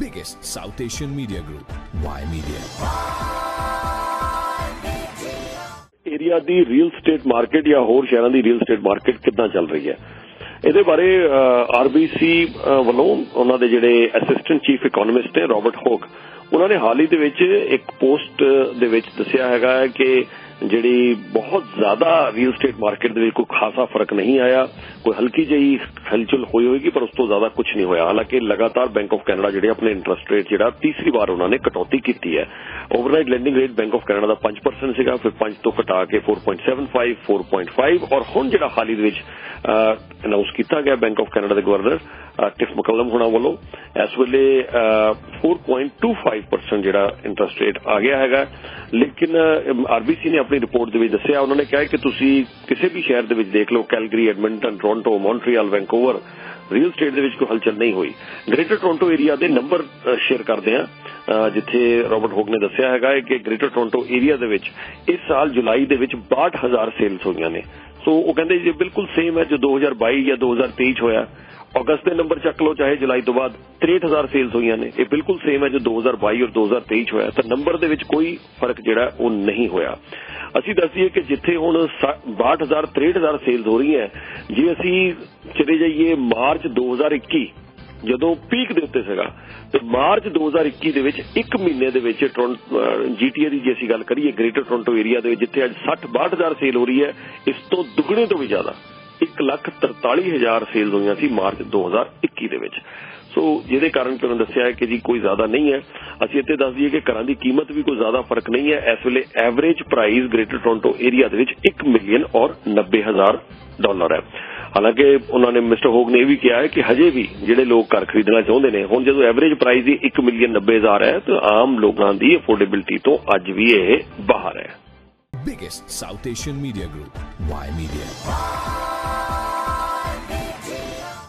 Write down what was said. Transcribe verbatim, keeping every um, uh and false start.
biggest South Asian media group, Y Media. Area ਦੀ real estate market ਜਾਂ ਹੋਰ ਸ਼ਹਿਰਾਂ ਦੀ ਰੀਅਲ ਸਟੇਟ ਮਾਰਕੀਟ ਕਿੱਦਾਂ ਚੱਲ ਰਹੀ ਹੈ, ਇਹਦੇ ਬਾਰੇ ਆਰਬੀਸੀ ਵੱਲੋਂ ਉਹਨਾਂ ਦੇ ਜਿਹੜੇ ਅਸਿਸਟੈਂਟ ਚੀਫ ਇਕਨੋਮਿਸਟ ਨੇ ਰੋਬਰਟ ਹੋਕ, ਉਹਨਾਂ ਨੇ ਹਾਲ ਹੀ ਦੇ ਵਿੱਚ ਇੱਕ ਪੋਸਟ ਦੇ ਵਿੱਚ ਦੱਸਿਆ ਹੈਗਾ ਕਿ ਜਿਹੜੀ ਬਹੁਤ ਜ਼ਿਆਦਾ ਰੀਅਲ ਸਟੇਟ ਮਾਰਕੀਟ ਦੇ ਵਿੱਚ ਕੋਈ ਖਾਸਾ ਫਰਕ ਨਹੀਂ ਆਇਆ, ਕੋਈ ਹਲਕੀ ਜਿਹੀ ਹਲਚਲ ਹੋਈ ਹੋਏਗੀ ਪਰ ਉਸ ਤੋਂ ਜ਼ਿਆਦਾ ਕੁਝ ਨਹੀਂ ਹੋਇਆ। ਹਾਲਾਂਕਿ ਲਗਾਤਾਰ ਬੈਂਕ ਆਫ ਕੈਨੇਡਾ ਜਿਹੜੇ ਆਪਣੇ ਇੰਟਰਸਟ ਰੇਟ ਜਿਹੜਾ ਤੀਸਰੀ ਵਾਰ ਉਹਨਾਂ ਨੇ ਕਟੌਤੀ ਕੀਤੀ ਹੈ। Overnight lending rate bank of Canada ਦਾ ਪੰਜ ਪਰਸੈਂਟ ਸੀਗਾ, ਫਿਰ ਪੰਜ ਤੋਂ ਘਟਾ ਕੇ ਚਾਰ ਪੁਆਇੰਟ ਸੱਤ ਪੰਜ, ਚਾਰ ਪੁਆਇੰਟ ਪੰਜ ਔਰ ਹੁਣ ਜਿਹੜਾ ਹਾਲ ਹੀ ਦੇ ਵਿੱਚ ਅਨਾਉਂਸ ਕੀਤਾ ਗਿਆ ਬੈਂਕ ਆਫ ਕੈਨੇਡਾ ਦੇ ਗਵਰਨਰ ਟਿਫ ਮਕਲਮ ਹੋਣਾ ਵੱਲੋਂ, ਇਸ ਵੇਲੇ ਚਾਰ ਪੁਆਇੰਟ ਦੋ ਪੰਜ ਪਰਸੈਂਟ ਜਿਹੜਾ ਇੰਟਰਸਟ ਰੇਟ ਆ ਗਿਆ ਹੈਗਾ। ਲੇਕਿਨ ਆਰਬੀਸੀ ਨੇ ਆਪਣੀ ਰਿਪੋਰਟ ਦੇ ਵਿੱਚ ਦੱਸਿਆ, ਉਹਨਾਂ ਨੇ ਕਿਹਾ ਕਿ ਤੁਸੀਂ ਕਿਸੇ ਵੀ ਸ਼ਹਿਰ ਦੇ ਵਿੱਚ ਦੇਖ ਲਓ, Calgary, Edmonton, Toronto, Montreal, Vancouver, real estate ਦੇ ਵਿੱਚ ਕੋਈ ਹਲਚਲ ਨਹੀਂ ਹੋਈ। ਗ੍ਰੇਟਰ ਟੋਰਾਂਟੋ ਏਰੀਆ ਦੇ ਨੰਬਰ ਸ਼ੇਅਰ ਕਰਦੇ ਆ, ਜਿੱਥੇ ਰੋਬਰਟ ਹੋਕ ਨੇ ਦੱਸਿਆ ਹੈਗਾ ਕਿ ਗ੍ਰੇਟਰ ਟੋਰਾਂਟੋ ਏਰੀਆ ਦੇ ਵਿੱਚ ਇਸ ਸਾਲ ਜੁਲਾਈ ਦੇ ਵਿੱਚ ਬਾਹਠ ਹਜ਼ਾਰ ਸੇਲਸ ਹੋਈਆਂ ਨੇ। ਸੋ ਉਹ ਕਹਿੰਦੇ ਜੀ ਬਿਲਕੁਲ ਸੇਮ ਹੈ ਜੋ ਦੋ ਹਜ਼ਾਰ ਬਾਈ ਜਾਂ ਦੋ ਹਜ਼ਾਰ ਤੇਈ ਚ ਹੋਇਆ। ਅਗਸਤ ਦੇ ਨੰਬਰ ਚੱਕ ਲਓ ਚਾਹੇ ਜੁਲਾਈ ਤੋਂ ਬਾਅਦ ਤਰੇਹਠ ਹਜ਼ਾਰ ਸੇਲਸ ਹੋਈਆਂ ਨੇ, ਇਹ ਬਿਲਕੁਲ ਸੇਮ ਹੈ ਜੋ ਦੋ ਹਜ਼ਾਰ ਬਾਈ ਔਰ ਦੋ ਹਜ਼ਾਰ ਤੇਈ ਚ ਹੋਇਆ। ਤਾਂ ਨੰਬਰ ਦੇ ਵਿੱਚ ਕੋਈ ਫਰਕ ਜਿਹੜਾ ਉਹ ਨਹੀਂ ਹੋਇਆ। ਅਸੀਂ ਦੱਸੀਏ ਕਿ ਜਿੱਥੇ ਹੁਣ ਬਾਹਠ ਹਜ਼ਾਰ ਤਰੇਹਠ ਹਜ਼ਾਰ ਸੇਲਸ ਹੋ ਰਹੀ ਹੈ, ਜੇ ਅਸੀਂ ਚਲੇ ਜਾਈਏ ਮਾਰਚ ਦੋ ਹਜ਼ਾਰ ਇੱਕੀ ਜਦੋਂ ਪੀਕ ਦੇ ਉੱਤੇ ਸੀਗਾ, ਤੇ ਮਾਰਚ ਦੋ ਹਜ਼ਾਰ ਇੱਕੀ ਦੇ ਵਿੱਚ ਇੱਕ ਮਹੀਨੇ ਦੇ ਵਿੱਚ ਜੀਟੀਏ ਦੀ ਜੇ ਅਸੀਂ ਗੱਲ ਕਰੀਏ ਗ੍ਰੇਟਰ ਟੋਰਾਂਟੋ ਏਰੀਆ ਦੇ ਵਿੱਚ ਜਿੱਥੇ ਅੱਜ ਸੱਠ ਬਾਹਠ ਹਜ਼ਾਰ ਸੇਲ ਹੋ ਰਹੀ ਹੈ, ਇਸ ਤੋਂ ਦੁੱਗਣੇ ਤੋਂ ਵੀ ਜ਼ਿਆਦਾ ਇੱਕ ਲੱਖ ਤਰਤਾਲੀ ਹਜ਼ਾਰ ਸੇਲਸ ਹੋਈਆਂ ਸੀ ਮਾਰਚ ਦੋ ਹਜ਼ਾਰ ਇੱਕੀ ਦੇ ਵਿੱਚ। ਸੋ ਜਿਹਦੇ ਕਾਰਨ ਤੁਹਾਨੂੰ ਦੱਸਿਆ ਹੈ ਕਿ ਜੀ ਕੋਈ ਜ਼ਿਆਦਾ ਨਹੀਂ ਹੈ। ਅਸੀਂ ਇੱਥੇ ਦੱਸ ਦਈਏ ਕਿ ਘਰਾਂ ਦੀ ਕੀਮਤ ਵੀ ਕੋਈ ਜ਼ਿਆਦਾ ਫਰਕ ਨਹੀਂ ਹੈ। ਇਸ ਵੇਲੇ average price greater Toronto area ਦੇ ਵਿੱਚ ਇੱਕ ਮਿਲੀਅਨ ਔਰ ਨੱਬੇ ਹਜ਼ਾਰ ਡਾਲਰ ਹੈ। ਹਾਲਾਂਕਿ ਉਹਨਾਂ ਨੇ ਮਿਸਟਰ ਹੋਕ ਨੇ ਇਹ ਵੀ ਕਿਹਾ ਹੈ ਕਿ ਹਜੇ ਵੀ ਜਿਹੜੇ ਲੋਕ ਘਰ ਖਰੀਦਣਾ ਚਾਹੁੰਦੇ ਨੇ, ਹੁਣ ਜਦੋਂ ਐਵਰੇਜ ਪ੍ਰਾਈਸ ਹੀ ਇੱਕ ਮਿਲੀਅਨ ਨੱਬੇ ਹਜ਼ਾਰ ਹੈ ਤਾਂ ਆਮ ਲੋਕਾਂ ਦੀ ਅਫੋਰਡੇਬਿਲਿਟੀ ਤੋਂ ਅੱਜ ਵੀ ਇਹ ਬਾਹਰ ਹੈ। Biggest South Asian media group, Y Media.